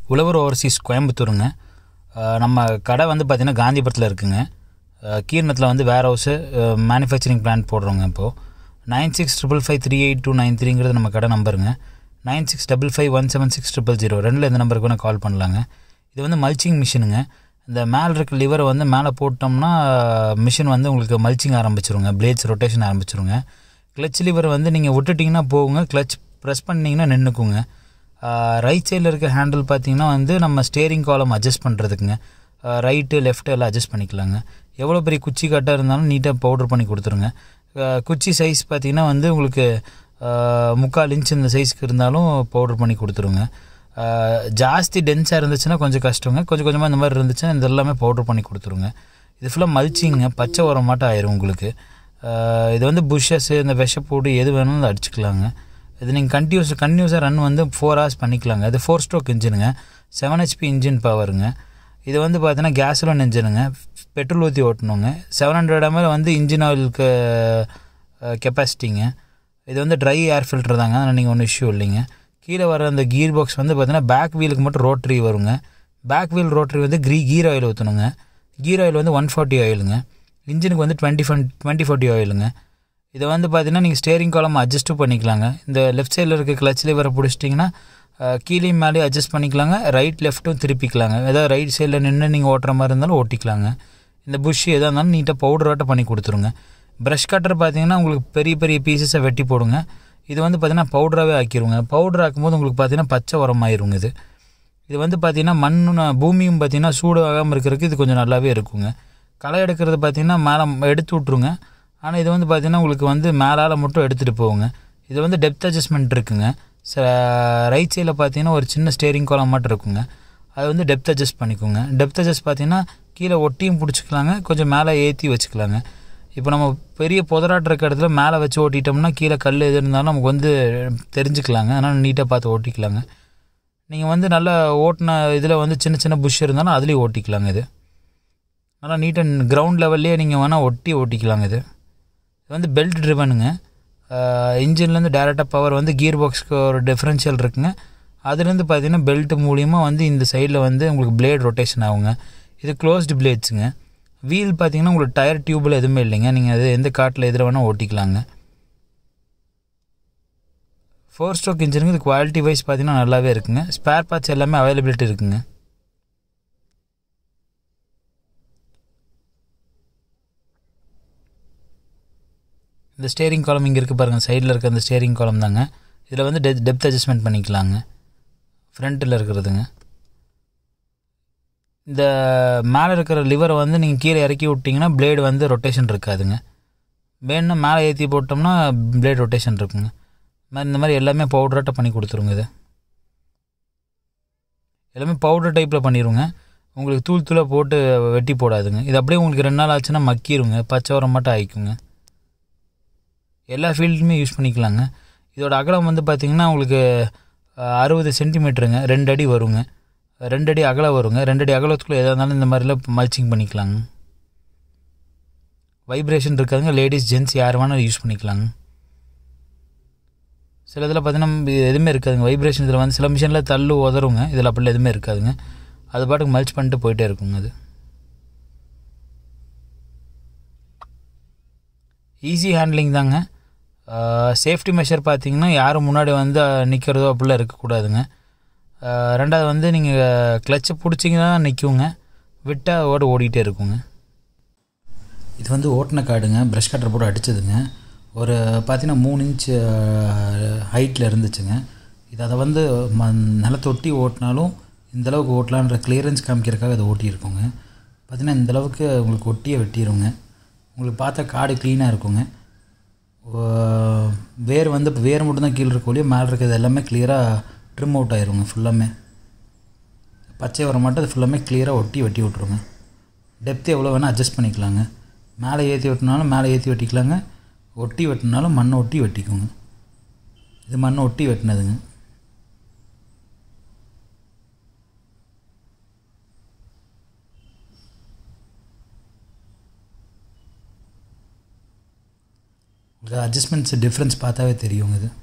உழவர் ஓவர்சீஸ் கோயம்புத்தூருங்க. நம்ம கடை வந்து பார்த்திங்கன்னா காந்திபுரத்தில் இருக்குங்க. கீரணத்தில் வந்து வேர் ஹவுஸு மேனுஃபேக்சரிங் பிளான்ட் போடுறோங்க. இப்போது 9655538293 நம்ம கடை நம்பருங்க. 9655176000 ரெண்டில் எந்த நம்பருக்கு வேணால் கால் பண்ணலாங்க. இது வந்து மல்ச்சிங் மிஷினுங்க. இந்த மேலே இருக்க லிவரை வந்து மேலே போட்டோம்னா மிஷின் வந்து உங்களுக்கு மல்ச்சிங் ஆரம்பிச்சிருங்க, பிளேட்ஸ் ரொட்டேஷன் ஆரம்பிச்சிருங்க. கிளச் லிவர் வந்து நீங்கள் விட்டுட்டிங்கன்னா போகுங்க, கிளச் ப்ரெஸ் பண்ணிங்கன்னா நின்றுக்குங்க. ரைட் சைடில் இருக்க ஹேண்டில் பார்த்திங்கன்னா வந்து நம்ம ஸ்டேரிங் காலம் அட்ஜஸ்ட் பண்ணுறதுக்குங்க. ரைட்டு லெஃப்ட்டு எல்லாம் அட்ஜஸ்ட் பண்ணிக்கலாங்க. எவ்வளோ பெரிய குச்சி கட்டாக இருந்தாலும் நீட்டாக பவுடர் பண்ணி கொடுத்துருங்க. குச்சி சைஸ் பார்த்திங்கன்னா வந்து உங்களுக்கு 3/4 இன்ச் இந்த சைஸ்க்கு இருந்தாலும் பவுடர் பண்ணி கொடுத்துருங்க. ஜாஸ்தி டென்ஸாக இருந்துச்சுன்னா கொஞ்சம் கஷ்டங்க. கொஞ்சம் கொஞ்சமாக இந்த மாதிரி இருந்துச்சுன்னா இது எல்லாமே பவுடர் பண்ணி கொடுத்துருங்க. இது ஃபுல்லாக மல்ச்சிங்க, பச்சை உரம் மாட்டம் ஆயிரும் உங்களுக்கு. இது வந்து புஷ்ஷஸ்ஸு இந்த விஷப்பூடு எது வேணும்னு அடிச்சுக்கலாங்க. இது நீங்கள் கண்டினியூஸாக ரன் வந்து 4 hours பண்ணிக்கலாங்க. இது 4 stroke இன்ஜினுங்க, 7 HP இன்ஜின் பவருங்க. இது வந்து பார்த்தீங்கன்னா கேஸுலன் இன்ஜினுங்க, பெட்ரோல் ஊற்றி ஓட்டணுங்க. 700 ml வந்து இன்ஜின் ஆயிலுக்கு கெப்பாசிட்டிங்க. இது வந்து ட்ரை ஏர் ஃபில்டர் தாங்க, அதனால் நீங்கள் ஒன்றும் இஷ்யூ இல்லைங்க. கீழே வர அந்த கீர் பாக்ஸ் வந்து பார்த்தீங்கன்னா பேக் வீலுக்கு மட்டும் ரோட்ரி வருங்க. பேக் வீல் ரோட்ரி வந்து கீர் ஆயில் ஊற்றணுங்க. கீர் ஆயில் வந்து 140 ஆயிலுங்க. இன்ஜினுக்கு வந்து 2040 ஆயிலுங்க. இதை வந்து பார்த்தீங்கன்னா நீங்கள் ஸ்டேரிங் காலம் அட்ஜஸ்ட்டும் பண்ணிக்கலாங்க. இந்த லெஃப்ட் சைடில் இருக்க கிளச் லிவரை பிடிச்சிட்டிங்கன்னா கீழே மேலே அட்ஜஸ்ட் பண்ணிக்கலாங்க. ரைட் லெஃப்ட்டும் திருப்பிக்கலாங்க. ஏதாவது ரைட் சைடில் நின்று நீங்கள் ஓட்டுற மாதிரி இருந்தாலும் ஓட்டிக்கலாங்க. இந்த புஷ் எதாக இருந்தாலும் நீட்டாக பவுடராட்டம் பண்ணி கொடுத்துருங்க. ப்ரஷ் கட்டர் பார்த்தீங்கன்னா உங்களுக்கு பெரிய பெரிய பீசஸை வெட்டி போடுங்க. இது வந்து பார்த்திங்கன்னா பவுடராகவே ஆக்கிடுங்க. பவுடர் ஆக்கும்போது உங்களுக்கு பார்த்திங்கன்னா பச்சை உரமாயிருங்க. இது வந்து பார்த்திங்கன்னா பூமியும் பார்த்திங்கன்னா சூடு ஆகாமல் இருக்கிறதுக்கு இது கொஞ்சம் நல்லாவே இருக்குங்க. களை எடுக்கிறது பார்த்திங்கன்னா மேலே எடுத்து விட்ருங்க. ஆனால் இது வந்து பார்த்திங்கன்னா உங்களுக்கு வந்து மேலால் மட்டும் எடுத்துகிட்டு போகுங்க. இது வந்து டெப்த் அட்ஜஸ்ட்மெண்ட் இருக்குங்க. ரைட் சைடில் பார்த்தீங்கன்னா ஒரு சின்ன ஸ்டேரிங் கோலம் மட்டும் இருக்குங்க. அது வந்து டெப்த் அட்ஜஸ்ட் பண்ணிக்கோங்க. டெப்த் அட்ஜஸ்ட் பார்த்தீங்கன்னா கீழே ஒட்டியும் பிடிச்சிக்கலாங்க, கொஞ்சம் மேலே ஏற்றி வச்சுக்கலாங்க. இப்போ நம்ம பெரிய புதராட்டு இருக்க இடத்துல மேலே வச்சு ஓட்டிட்டோம்னா கீழே கல் எது இருந்தாலும் நமக்கு வந்து தெரிஞ்சுக்கலாங்க. அதனால் நீட்டாக பார்த்து ஓட்டிக்கலாங்க. நீங்கள் வந்து நல்லா ஓட்டின இதில் வந்து சின்ன சின்ன புஷ் இருந்தாலும் அதுலேயும் ஓட்டிக்கலாங்க. இது நல்லா நீட்டாக கிரவுண்ட் லெவல்லையே நீங்கள் வேணால் ஓட்டிக்கலாங்க. இது வந்து பெல்ட் ட்ரிவனுங்க. இன்ஜின்லேருந்து டேரெக்டாக பவர் வந்து கியர் பாக்ஸ்க்கு ஒரு டிஃப்ரென்ஷியல் இருக்குங்க. அதுலேருந்து பார்த்தீங்கன்னா பெல்ட் மூலியமாக வந்து இந்த சைடில் வந்து உங்களுக்கு பிளேட் ரொட்டேஷன் ஆகுங்க. இது க்ளோஸ்டு பிளேட்ஸுங்க. வீல் பார்த்தீங்கன்னா உங்களுக்கு டயர் டியூப்பில் எதுவுமே இல்லைங்க. நீங்கள் அது எந்த காட்டில் எதில் வேணால் ஓட்டிக்கலாங்க. 4 stroke இன்ஜினுக்கு இது குவாலிட்டி வைஸ் பார்த்தீங்கன்னா நல்லாவே இருக்குங்க. ஸ்பேர் பார்ட்ஸ் எல்லாமே அவைலபிலிட்டி இருக்குங்க. இந்த ஸ்டேரிங் காலம் இங்கே இருக்குது பாருங்கள், சைடில் இருக்க அந்த ஸ்டேரிங் காலம் தாங்க. இதில் வந்து டெப்த் அட்ஜஸ்ட்மெண்ட் பண்ணிக்கலாங்க. ஃப்ரண்ட்டில் இருக்கிறதுங்க. இந்த மேலே இருக்கிற லிவரை வந்து நீங்கள் கீழே இறக்கி விட்டிங்கன்னா பிளேடு வந்து ரொட்டேஷன் இருக்காதுங்க. வேணும்னா மேலே ஏற்றி போட்டோம்னா பிளேட் ரொட்டேஷன் இருக்குங்க. இந்த மாதிரி எல்லாமே பவுடராட்டம் பண்ணி கொடுத்துருங்க. இது எல்லாமே பவுடர் டைப்பில் பண்ணிடுங்க. உங்களுக்கு தூளாக போட்டு வெட்டி போடாதுங்க. இது அப்படியே உங்களுக்கு 2 நாள் ஆச்சுன்னா மக்கிடுங்க, பச்சை உரம் மட்டும் ஆயிக்குங்க. எல்லா ஃபீல்டுமே யூஸ் பண்ணிக்கலாங்க. இதோட அகலம் வந்து பார்த்திங்கன்னா உங்களுக்கு 60 சென்டிமீட்டருங்க, 2 அடி வருங்க. 2 அடி அகலம் வருங்க. 2 அடி அகலத்துக்குள்ளே எதாக இருந்தாலும் இந்த மாதிரிலாம் மல்ச்சிங் பண்ணிக்கலாங்க. வைப்ரேஷன் இருக்காதுங்க. லேடிஸ் ஜென்ட்ஸ் யார் வேணாலும் யூஸ் பண்ணிக்கலாங்க. சில இதில் பார்த்தீங்கன்னா எதுவுமே இருக்காதுங்க வைப்ரேஷன். இதில் வந்து சில மிஷினில் தள்ளு உதருங்க. இதில் அப்படிலாம் எதுவுமே இருக்காதுங்க. அது பாட்டுக்கு மல்ச் பண்ணிட்டு போயிட்டே இருக்குங்க. அது ஈஸி ஹேண்ட்லிங் தாங்க. சேஃப்டி மெஷர் பார்த்தீங்கன்னா யாரும் முன்னாடி வந்து நிற்கிறதோ அப்படிலாம் இருக்கக்கூடாதுங்க. ரெண்டாவது வந்து நீங்கள் கிளச்சை பிடிச்சிங்கன்னா நிற்குங்க, விட்டால் ஓடிட்டே இருக்குங்க. இது வந்து ஓட்டின காடுங்க, ப்ரஷ் கட்டர் போட்டு அடித்ததுங்க. ஒரு பார்த்தீங்கன்னா 3 inch ஹைட்டில் இருந்துச்சுங்க. இது அதை வந்து நிலத்தொட்டி ஓட்டினாலும் இந்தளவுக்கு ஓட்டலான்ற கிளியரன்ஸ் காமிக்கிறதுக்காக அதை ஓட்டியிருக்கோங்க. பார்த்திங்கன்னா இந்தளவுக்கு உங்களுக்கு ஒட்டியே வெட்டிடுங்க. உங்களுக்கு பார்த்தா காடு க்ளீனாக இருக்குங்க. வேர் வந்து இப்போ வேர் மட்டும்தான் கீழே இருக்கோலையே, மேலே இருக்கிறது எல்லாமே கிளியராக ட்ரிம் அவுட் ஆயிருங்க. ஃபுல்லாமே பச்சை வர மாட்டோம். அது ஃபுல்லாமே கிளியராக வெட்டி விட்ருங்க. டெப்த்து எவ்வளோ வேணால் அட்ஜஸ்ட் பண்ணிக்கலாங்க. மேலே ஏற்றி வெட்டினாலும் மேலே ஏற்றி வெட்டிக்கலாங்க, ஒட்டி வெட்டினாலும் மண்ணை ஒட்டி வெட்டிக்குங்க. இது மண்ணை ஒட்டி வெட்டினதுங்க. உங்களுக்கு அட்ஜஸ்ட்மெண்ட்ஸ் டிஃப்ரென்ஸ் பார்த்தாவே தெரியுங்க. இது